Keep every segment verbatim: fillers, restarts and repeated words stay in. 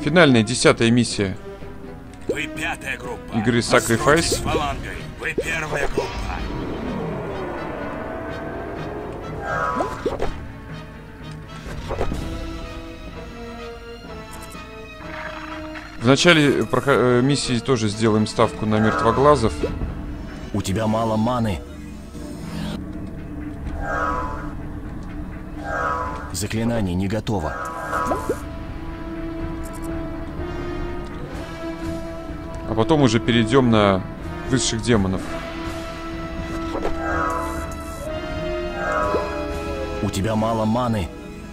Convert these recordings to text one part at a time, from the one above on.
Финальная, десятая миссия. Вы пятая группа. Игры Sacrifice. Вы первая группа. В начале миссии тоже сделаем ставку на мертвоглазов. У тебя мало маны. Заклинание не готово. А потом уже перейдем на высших демонов. У тебя мало маны.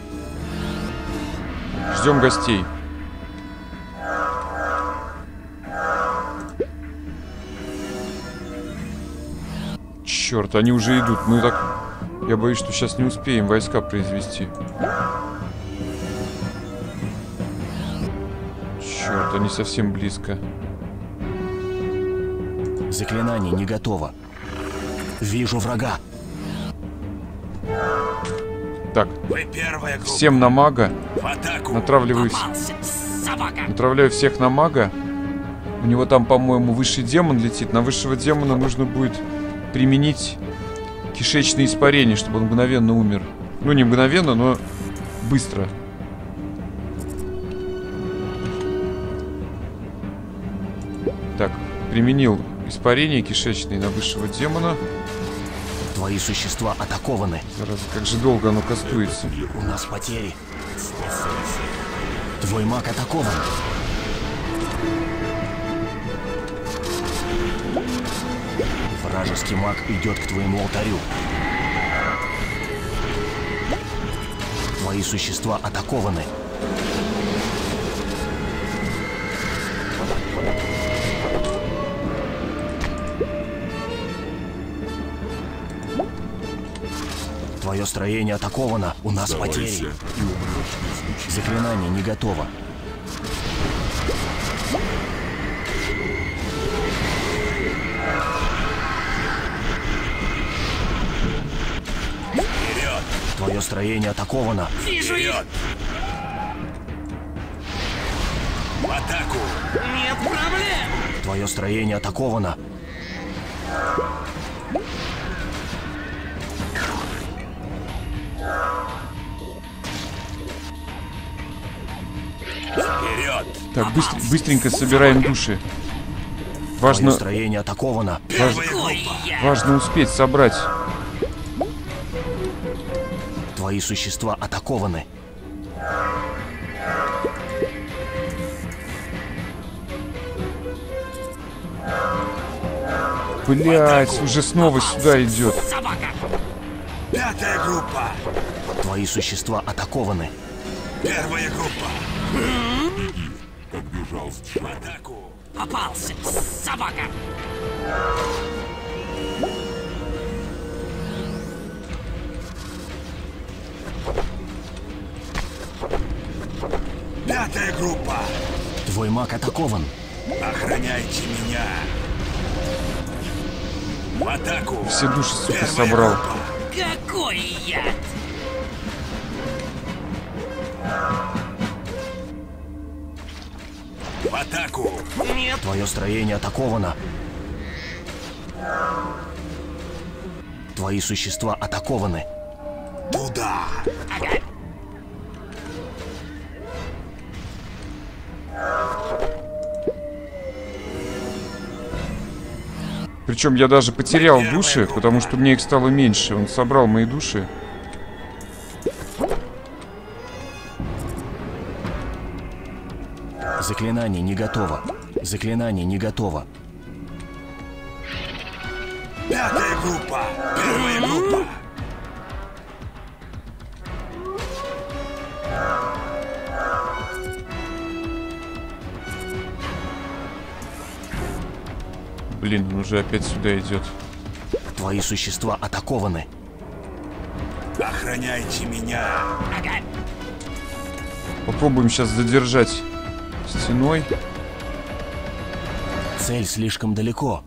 Ждем гостей. Черт, они уже идут. Мы так... Я боюсь, что сейчас не успеем войска произвести. Черт, они совсем близко. Заклинание не готово. Вижу врага. Так, всем на мага. Натравливаю... Натравляю всех на мага. У него там, по-моему, высший демон летит. На высшего демона нужно будет применить кишечное испарение, чтобы он мгновенно умер. Ну, не мгновенно, но быстро. Так, применил испарение кишечное на высшего демона. Твои существа атакованы. Зараза, как же долго оно кастуется. У нас потери. Твой маг атакован. Вражеский маг идет к твоему алтарю. Твои существа атакованы. Твое строение атаковано. У нас потери. Заклинание не готово. Твое строение атаковано. Вижу их! В атаку! Нет проблем! Твое строение атаковано. Вперед! Так, быстр, быстренько собираем души. Важно, Твое строение атаковано. Важ, важно успеть собрать. Твои существа атакованы. Блять, уже снова сюда идет. Пятая группа! Твои существа атакованы. Первая группа! Подбежал с В атаку! Попался, собака! Пятая группа! Твой маг атакован. Охраняйте меня! В атаку! Все души, сука, Первая собрал. группа. Какой яд! В атаку! Нет! Твое строение атаковано. Твои существа атакованы. Туда! Ага. Причем я даже потерял души, потому что мне их стало меньше. Он собрал мои души. Заклинание не готово. Заклинание не готово. Пятая группа! Первая группа! Блин, он уже опять сюда идет. Твои существа атакованы. Охраняйте меня! Ага. Попробуем сейчас задержать стеной. Цель слишком далеко.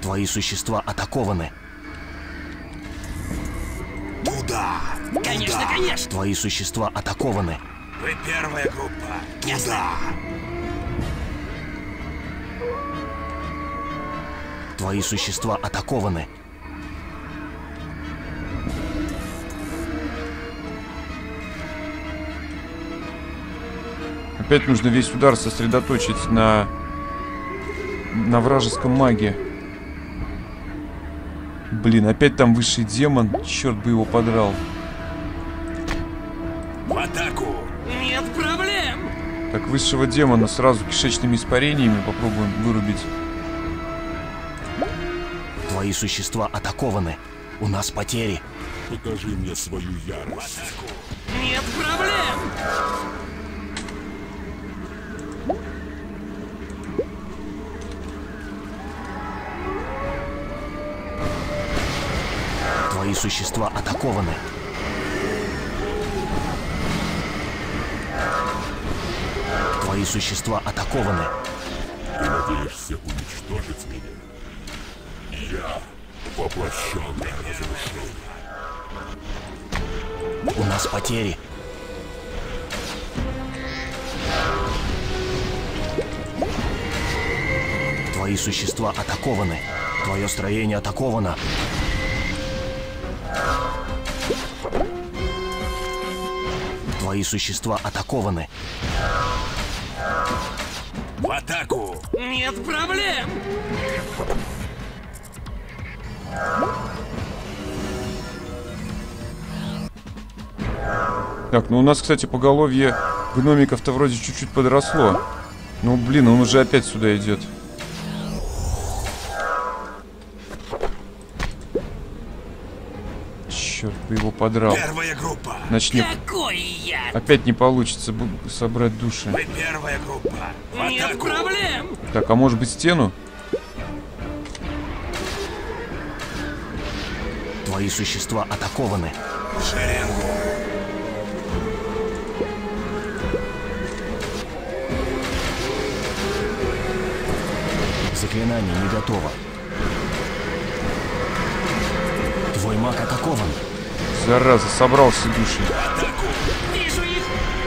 Твои существа атакованы. Туда. Конечно, Туда. конечно. Твои существа атакованы. Вы первая группа. Ясно. Туда. Твои существа атакованы. Опять нужно весь удар сосредоточить на... на вражеском маге. Блин, опять там высший демон. Черт бы его подрал. В атаку. Нет проблем. Так, высшего демона сразу кишечными испарениями попробуем вырубить. Твои существа атакованы. У нас потери. Покажи мне свою В ярость. атаку. Нет проблем. Твои существа атакованы. Твои существа атакованы. Ты надеешься уничтожить меня? Я воплощенное разрушение. У нас потери. Твои существа атакованы. Твое строение атаковано. Твои существа атакованы. В атаку. Нет проблем. Так, ну у нас, кстати, поголовье гномиков-то вроде чуть-чуть подросло. Ну, блин, он уже опять сюда идет. Черт бы его подрал. Первая группа. Начни. Какой я? Опять не получится бу- собрать души. Вы первая группа. В Нет атаку. проблем. Так, а может быть стену? Твои существа атакованы. В шеренгу. Заклинание не готово. Твой маг атакован. Зараза, собрался души. В атаку. Вижу их.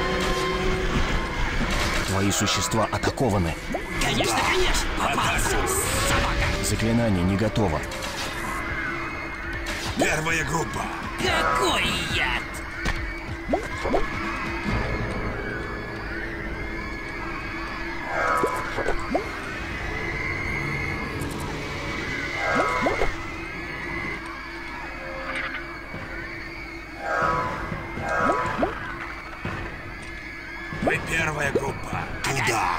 Твои существа атакованы. Конечно, конечно. Попался. Собака. Заклинание не готово. Первая группа. Какой яд? Вы первая группа. Туда.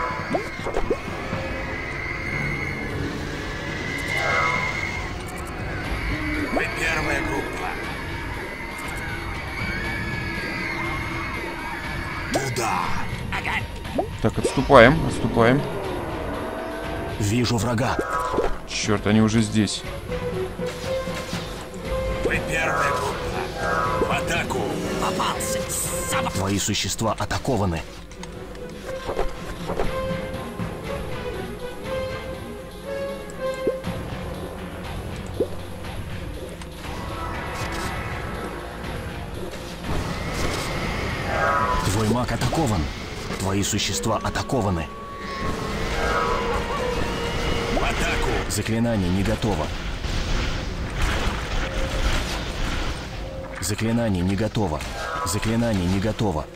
Вы первая группа. Туда. Ага. Так, отступаем, отступаем. Вижу врага. Черт, они уже здесь. Вы первая группа. В атаку. Попался. Собака. Твои существа атакованы. Твой маг атакован. Твои существа атакованы. В атаку. Заклинание не готово. Заклинание не готово. Заклинание не готово.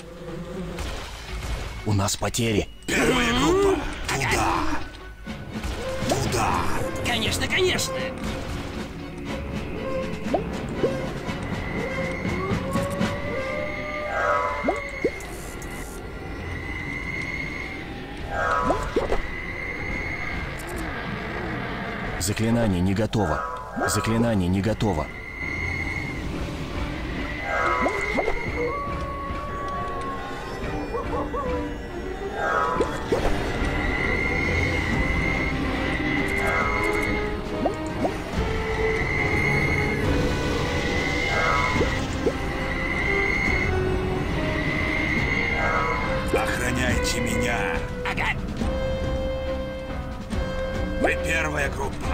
У нас потери. Первая группа. Туда. Туда. Конечно, конечно. Заклинание не готово. Заклинание не готово. Охраняйте меня. Ага. Вы Вы первая группа.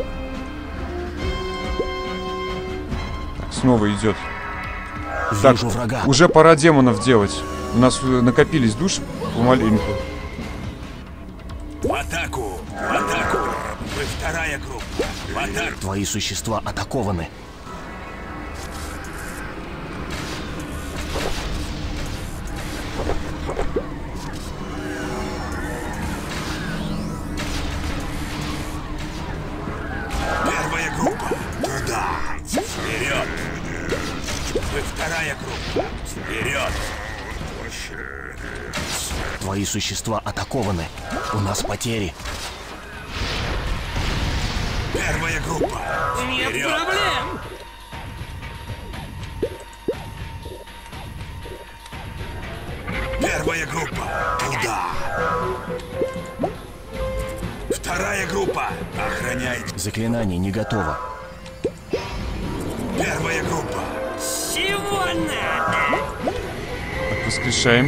Так, снова идет. Вижу Так, врага. уже пора демонов делать. У нас э, накопились души помаленьку. В атаку! В атаку! Вы вторая группа. В атаку! Твои существа атакованы. Первая группа. Туда. Вперед! Вы вторая группа. Вперед! Твои существа атакованы. У нас потери. Первая группа. Нет Вперед! проблем. Первая группа. Туда. Вторая группа. Охраняйте. Заклинание не готово. Первая группа. Чего надо? Так, воскрешаем.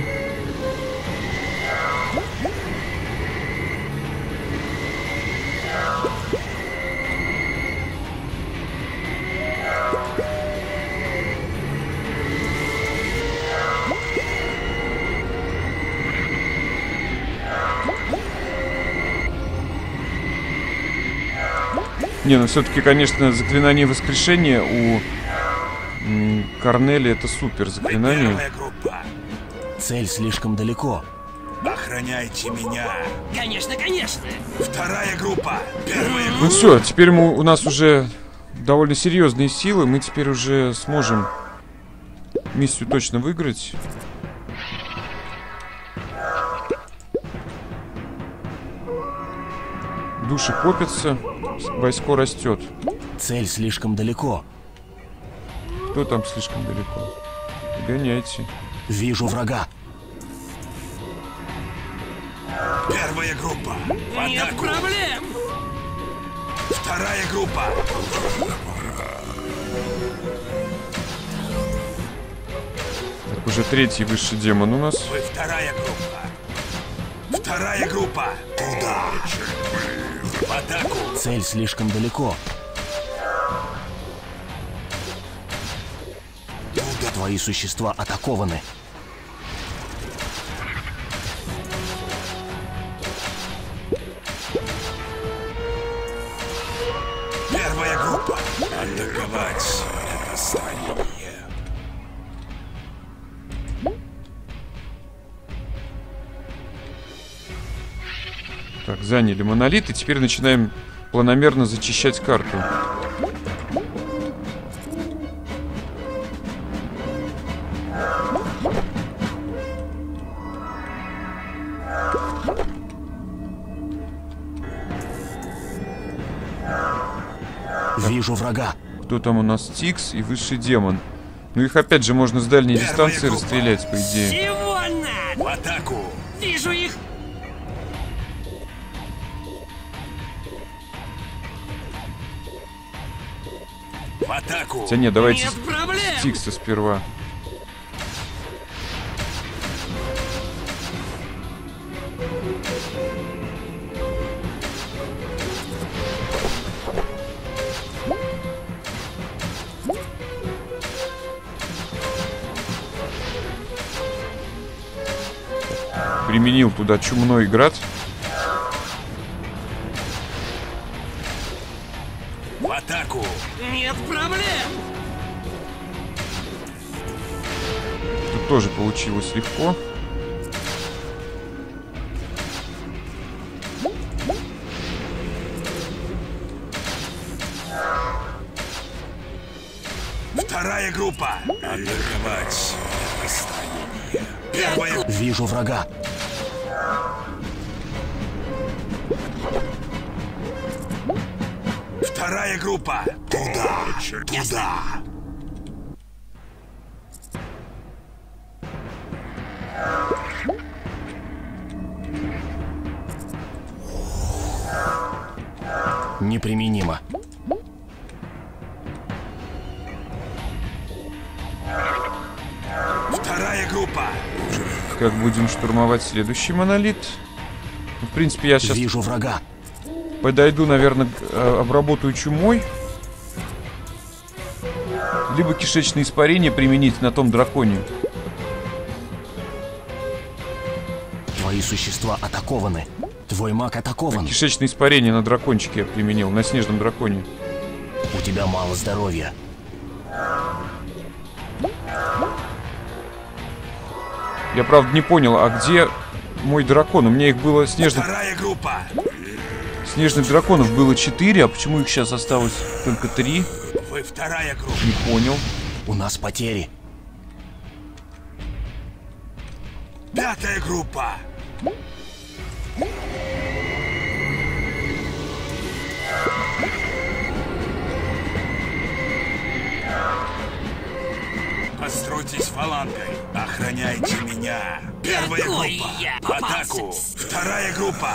Не, ну все-таки, конечно, заклинание воскрешения у м, Корнелия это супер Вы заклинание. первая группа. Цель слишком далеко. Охраняйте меня. Конечно, конечно. Вторая группа. Первая Ну группа. все, теперь мы, у нас уже довольно серьезные силы, мы теперь уже сможем миссию точно выиграть. Души копятся, войско растет. Цель слишком далеко. Кто там слишком далеко? Гоняйте. Вижу врага. Первая группа. В Нет атаку. проблем. Вторая группа. Так, уже третий высший демон у нас. Вы вторая группа. Вторая группа. Туда. В атаку. Цель слишком далеко. Туда. Твои существа атакованы. Первая группа. Атаковать. Расстояние. Так, заняли монолит, и теперь начинаем планомерно зачищать карту. Вижу врага. Кто там у нас? Тикс и высший демон. Ну их опять же можно с дальней Первая дистанции группа. расстрелять, по идее. Чего В надо? атаку. Вижу их. В атаку. Хотя нет, давайте Нет проблем. с Тикса сперва. Применил туда чумной град. В атаку. Нет проблем. Тут тоже получилось легко. Вторая группа. Атаковать. Расстояние. Первая. Вижу врага. Вторая группа. Туда. Туда. Неприменимо. Вторая группа. Как будем штурмовать следующий монолит? Ну, в принципе, я сейчас Вижу врага. Подойду, наверное, обработаю чумой. Либо кишечное испарение применить на том драконе. Твои существа атакованы. Твой маг атакован. Кишечное испарение на дракончике я применил, на снежном драконе. У тебя мало здоровья. Я, правда, не понял, а где мой дракон? У меня их было снежных... Вторая группа. Снежных драконов было четыре, а почему их сейчас осталось только три? Вы вторая группа. Не понял. У нас потери. Пятая группа. Постройтесь фалангой. Охраняйте меня. Первая Какой группа. я В атаку. попался. Вторая группа.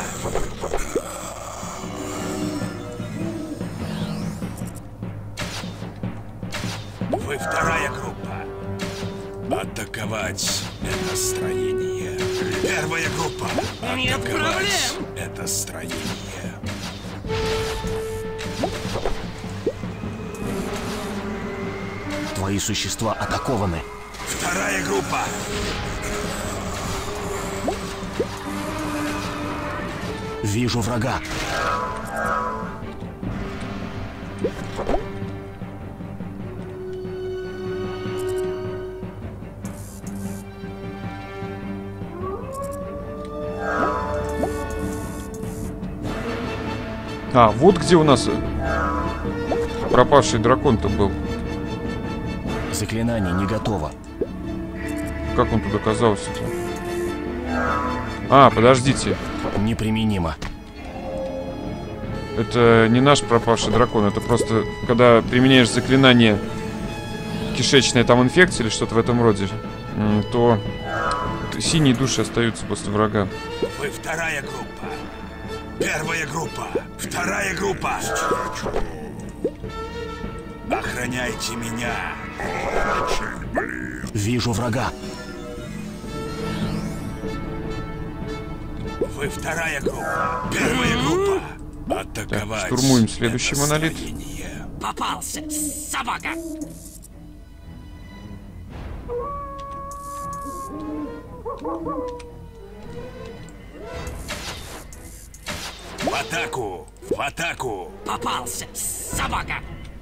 Вы вторая группа. Атаковать это строение. Первая группа. Нет Атаковать проблем. это строение. Твои существа атакованы. Вторая группа. Вижу врага. А, вот где у нас пропавший дракон-то был. Заклинание не готово. Как он тут оказался-то? А, подождите. Неприменимо. Это не наш пропавший дракон. Это просто, когда применяешь заклинание кишечная там инфекция или что-то в этом роде, то синие души остаются после врага. Вы вторая группа. Первая группа. Вторая группа. Охраняйте меня. Вижу врага. Вы вторая группа. Первая группа. Атаковать. Так, штурмуем следующий это монолит. строение. Попался, собака. В атаку. В атаку. Попался, собака.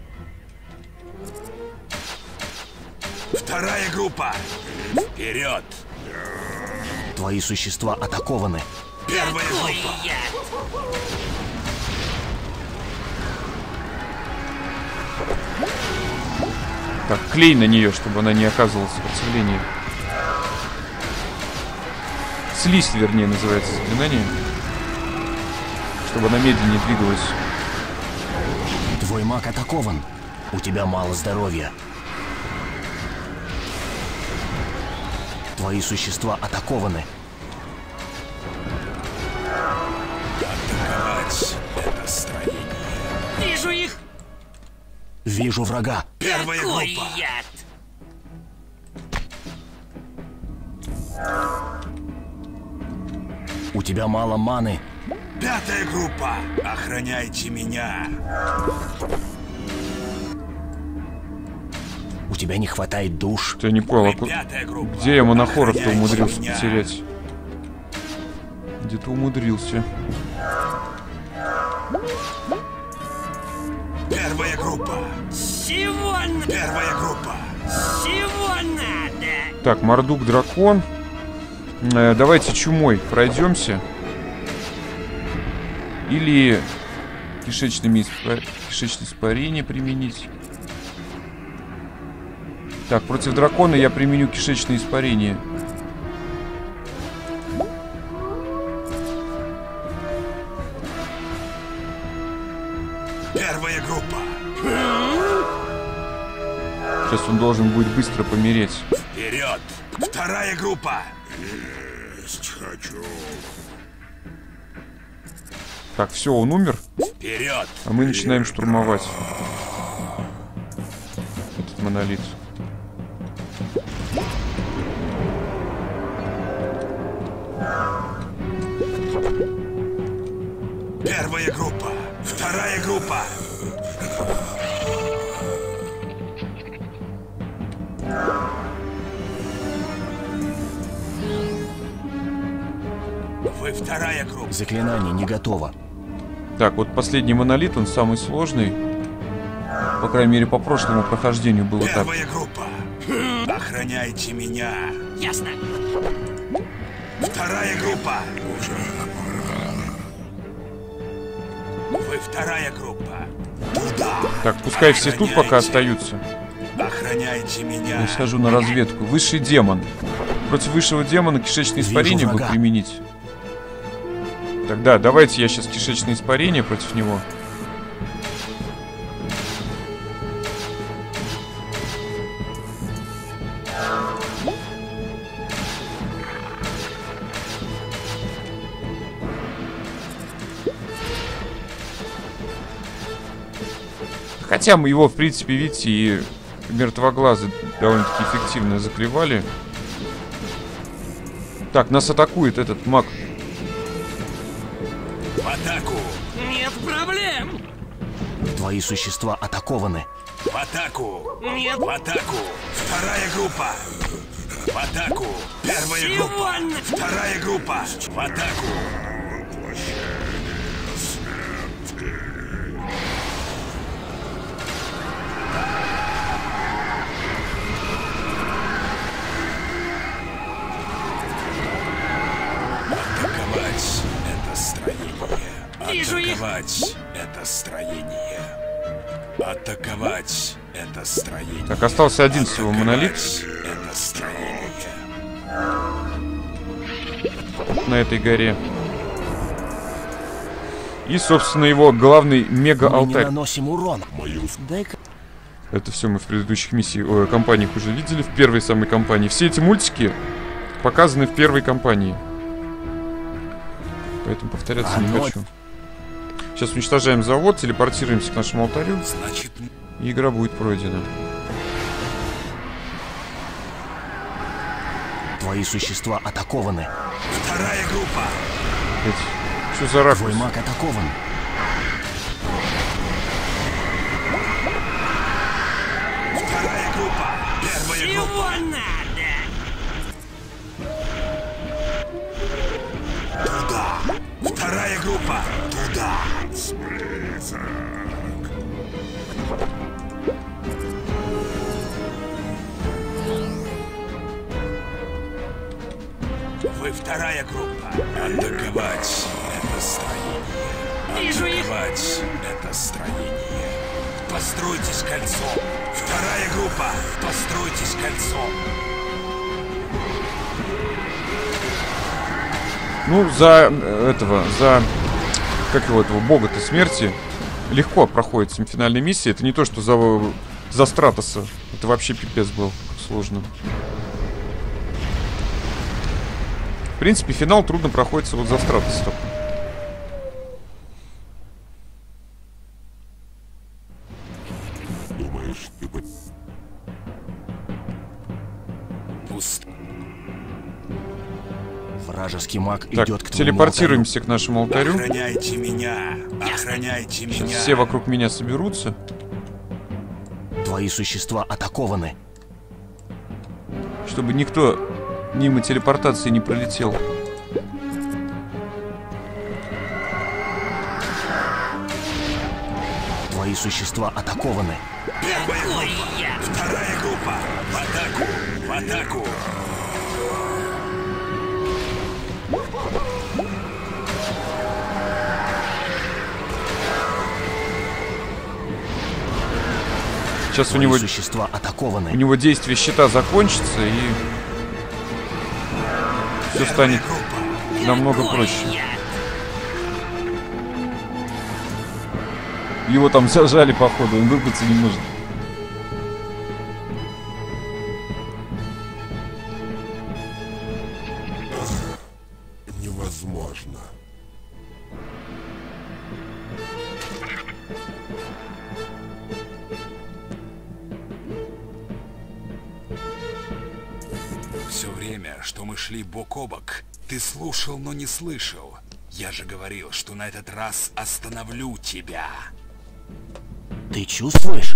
Вторая группа. Вперед. Твои существа атакованы. Первая Какой группа. я? Так, клей на нее, чтобы она не оказывала сопротивления. Слизь, вернее, называется заклинание. Чтобы она медленнее двигалась. Твой маг атакован. У тебя мало здоровья. Твои существа атакованы. Атаковать это строение. Вижу их. Вижу врага. Первая Какой группа. яд? У тебя мало маны. Пятая группа. Охраняйте меня. У тебя не хватает душ. Я не понял, а ку- Пятая группа. где я монохоров-то Охраняйте умудрился меня. потерять? Где-то умудрился. Первая группа. Всего на... Первая группа. Всего надо. Так, Мордук дракон. Э, давайте чумой пройдемся. Или кишечными испа... кишечное испарение применить. Так, против дракона я применю кишечное испарение. Первая группа. Сейчас он должен будет быстро помереть. Вперед. Вторая группа. Есть хочу. Так, все, он умер. Вперед. А мы начинаем штурмовать этот монолит. Первая группа. Вторая группа. Вы вторая группа. Заклинание не готово. Так, вот последний монолит, он самый сложный. По крайней мере, по прошлому прохождению было так. Первая группа. Охраняйте меня. Ясно. Вторая группа. Вы вторая группа. Туда. Так, пускай все тут пока остаются. Охраняйте меня. Я схожу на разведку. Высший демон. Против высшего демона кишечное испарение Вижу будет врага. применить. Тогда давайте я сейчас кишечное испарение против него. Хотя мы его, в принципе, видите, и мертвоглазы довольно-таки эффективно заклевали. Так, нас атакует этот маг. В атаку. Нет проблем. Твои существа атакованы. В атаку. Нет. В атаку. Вторая группа. В атаку. Первая группа. Сегодня. Вторая группа. В атаку. Атаковать это строение. Вижу их. Атаковать это строение. Атаковать это строение. Так, остался один всего монолит Это строение. на этой горе. И, собственно, его главный Мы не мега-алтарь. наносим урон. Дай-ка. Это все мы в предыдущих миссиях, ой, кампаниях уже видели, в первой самой кампании. Все эти мультики показаны в первой кампании. Поэтому повторяться не Оно- хочу. Сейчас уничтожаем завод, телепортируемся к нашему алтарю, Значит, и игра будет пройдена. Твои существа атакованы. вторая группа. Что за ракурс? Твой маг атакован. Вторая группа. Первая Чего группа. надо? Туда. Вторая группа. Туда. Вы вторая группа. Атаковать это строение. Вижу их. Атаковать это строение. Постройтесь кольцом. Вторая группа. Постройтесь кольцом. Ну, за э, этого, за... Как его, этого бога-то смерти легко проходит семифинальная миссия. Это не то, что за, за Стратоса. Это вообще пипец был сложно. В принципе, финал трудно проходится вот за Стратоса только. Думаешь, ты бы... Пусть. Вражеский маг Так, идет к твоему телепортируемся к нашему алтарю. Охраняйте меня. Охраняйте меня. Сейчас все вокруг меня соберутся. алтарю. Твои существа атакованы. Чтобы никто мимо телепортации не пролетел. Твои существа атакованы. Первая Какой группа. я? Вторая группа. В атаку. В атаку. Сейчас у Твои него, существа у атакованы. него действие щита закончится, и все станет Группа. намного Какой проще. я? Его там зажали, походу, он выбраться не может. Невозможно. Все время, что мы шли бок о бок, ты слушал, но не слышал. Я же говорил, что на этот раз остановлю тебя. Ты чувствуешь?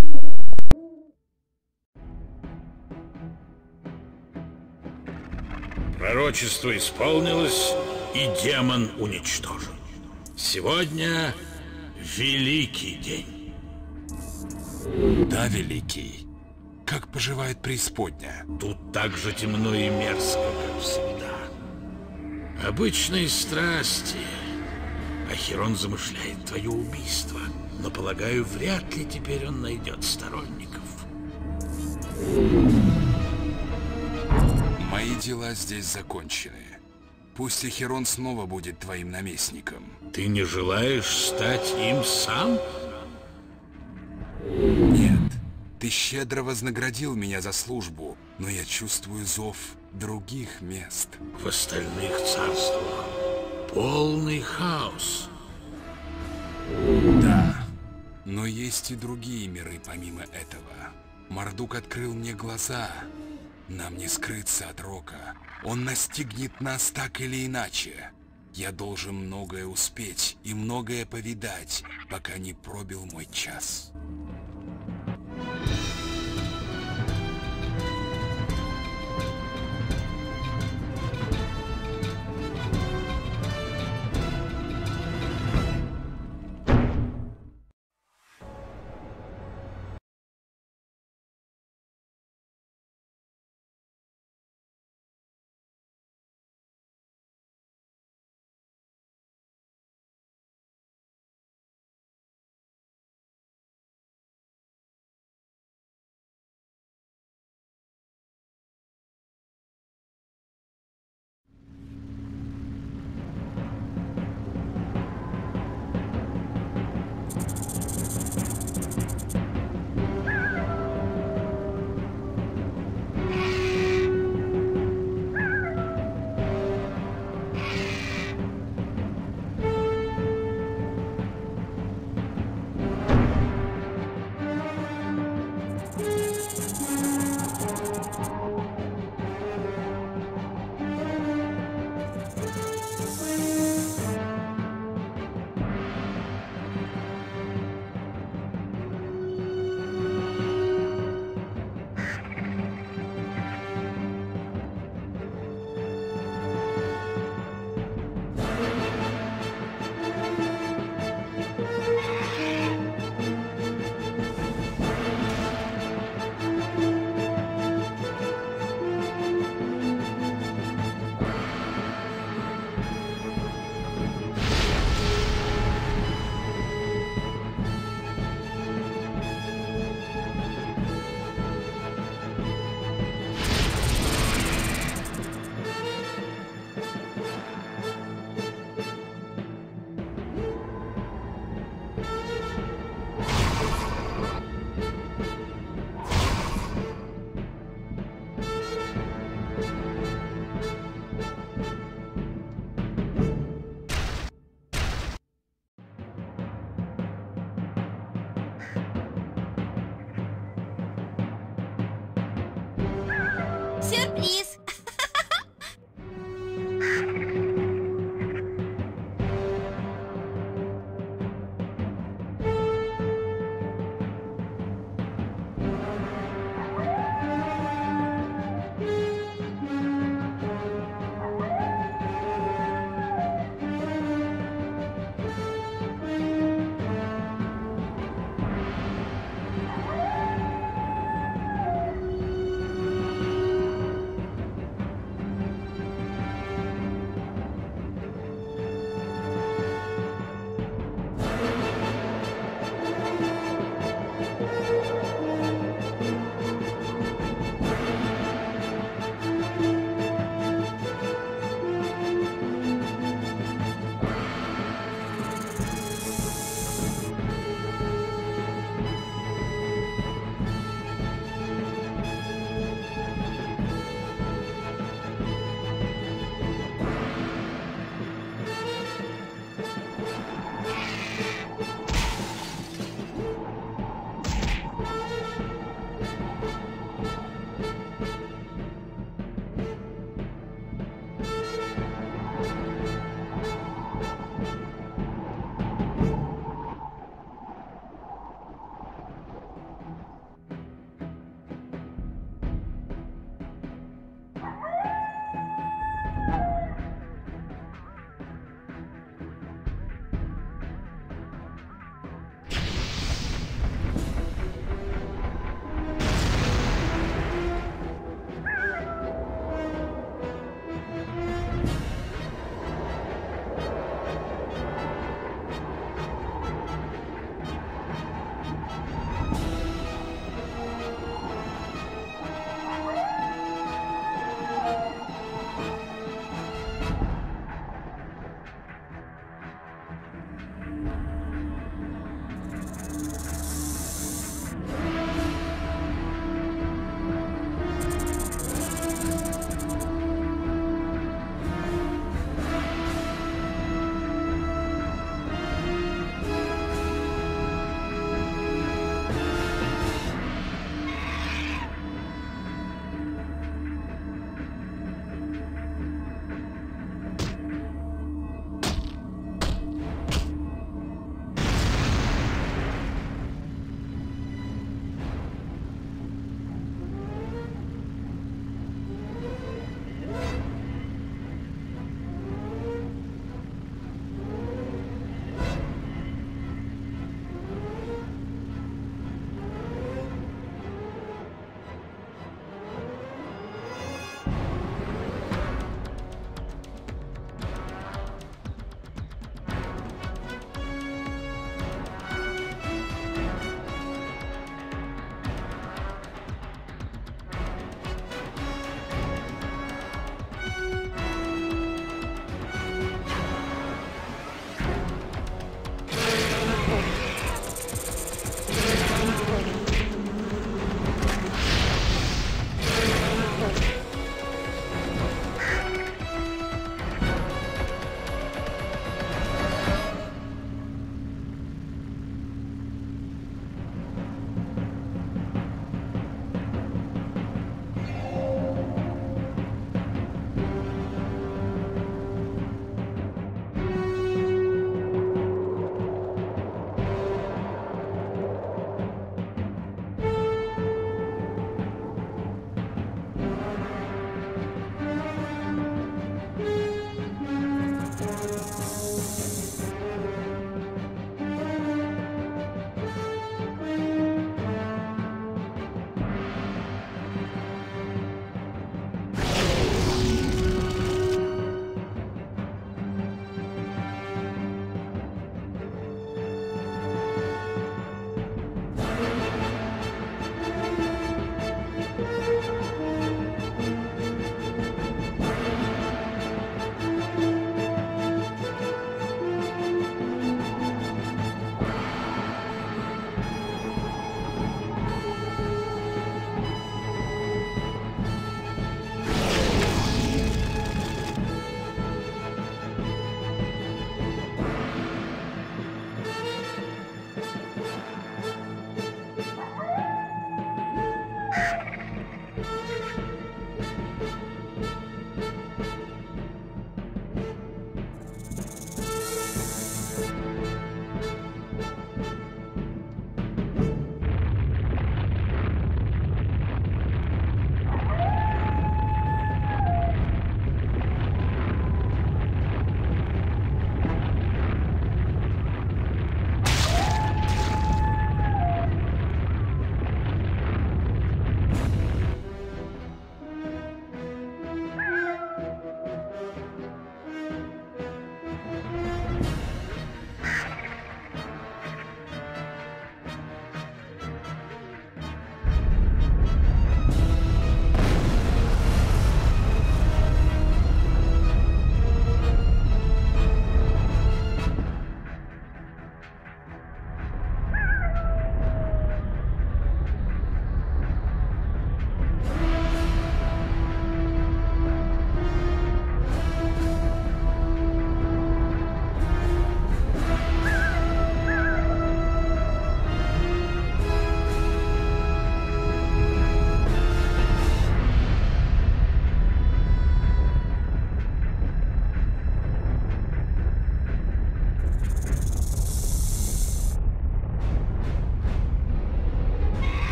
Пророчество исполнилось, и демон уничтожен. Сегодня великий день. Да, великий. Как поживает преисподняя? Тут так же темно и мерзко, как всегда. Обычные страсти. Ахерон замышляет твое убийство, но, полагаю, вряд ли теперь он найдет сторонников. Мои дела здесь закончены. Пусть Ахерон снова будет твоим наместником. Ты не желаешь стать им сам? Нет. Ты щедро вознаградил меня за службу, но я чувствую зов других мест. В остальных царствах полный хаос. Да, но есть и другие миры помимо этого. Мардук открыл мне глаза. Нам не скрыться от Рока. Он настигнет нас так или иначе. Я должен многое успеть и многое повидать, пока не пробил мой час. Сюрприз!